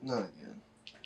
Not again.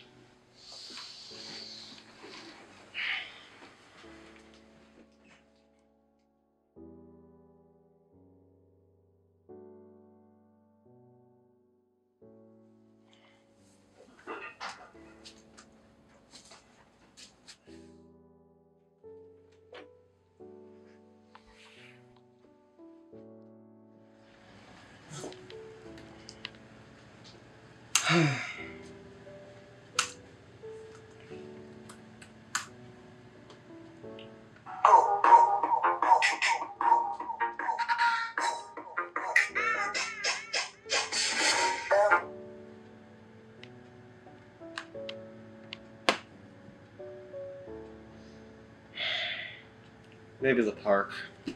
Maybe the park.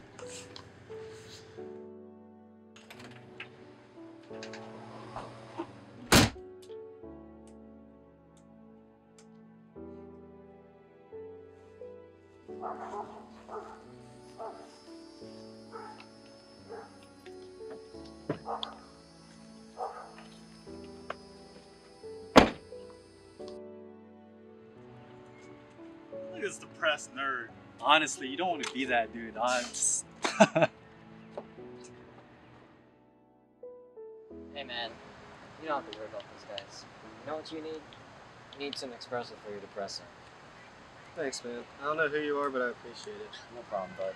Look at this depressed nerd. Honestly, you don't want to be that dude. I'm just... Hey man, you don't have to worry about those guys. You know what you need? You need some espresso for your Depresso. Thanks, man. I don't know who you are, but I appreciate it. No problem, bud.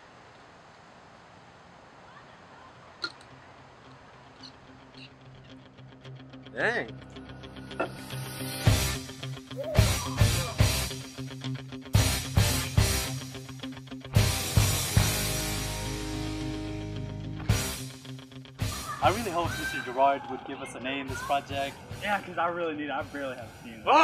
Dang. I really hope Mr. Gerard would give us a name this project. Yeah, because I really need it. I barely have seen it.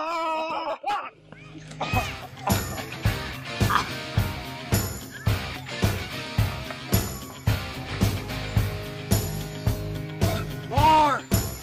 More!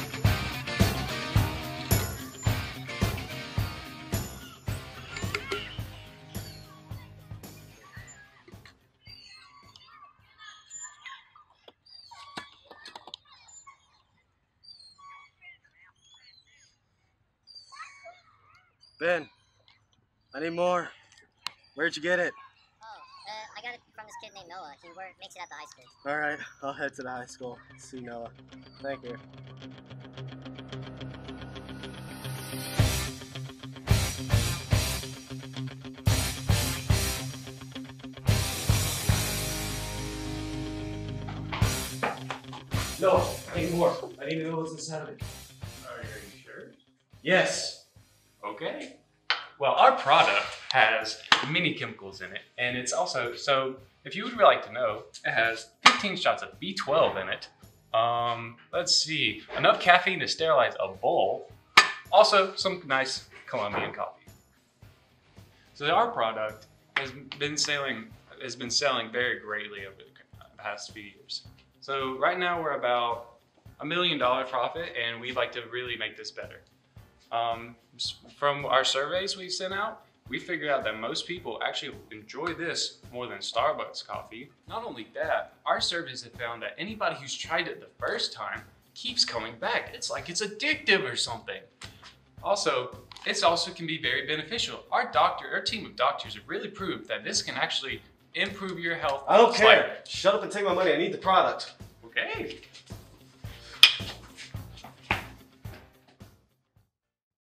Ben, I need more. Where'd you get it? I got it from this kid named Noah. He makes it at the high school. All right, I'll head to the high school. See Noah. Thank you. No, I need more. I need to know what's inside of it. Are you sure? Yes. Okay. Well, our product has many chemicals in it, and it's also, so if you would really like to know, it has 15 shots of B12 in it. Let's see, enough caffeine to sterilize a bowl. Also, some nice Colombian coffee. So our product has been selling very greatly over the past few years. So right now we're about $1 million profit, and we'd like to really make this better. From our surveys we've sent out, we figured out that most people actually enjoy this more than Starbucks coffee. Not only that, our surveys have found that anybody who's tried it the first time keeps coming back. It's like it's addictive or something. Also, it also can be very beneficial. Our team of doctors have really proved that this can actually improve your health. I don't care. Shut up and take my money. I need the product. Okay.